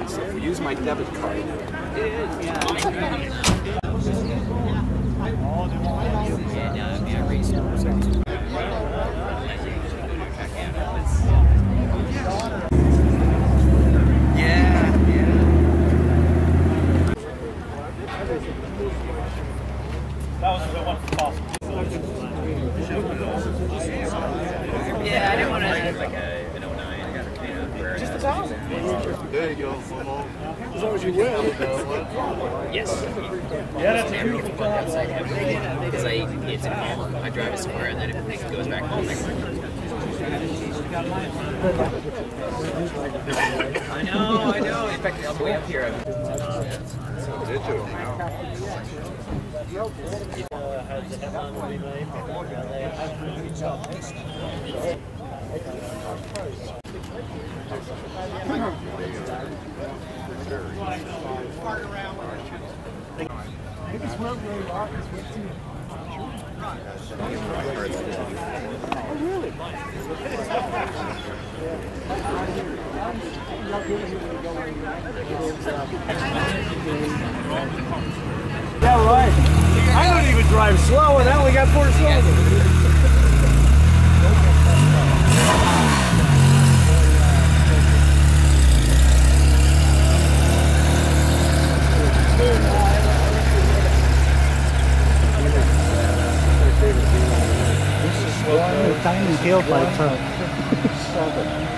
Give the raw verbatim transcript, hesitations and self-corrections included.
So if we use my debit card. That was a good one for possible. Yeah, I didn't want to. Like a, an oh nine. Just a thousand. There you go. As long as you win. Yes. Yeah, that's a beautiful car. Because I, it's at home. I drive it somewhere and then it goes back home. I know, I know. In fact, on the way up here, I'm... Did you? Yeah, right. I don't even drive slow, and I only got four cylinders. Tiny tailpipe, huh?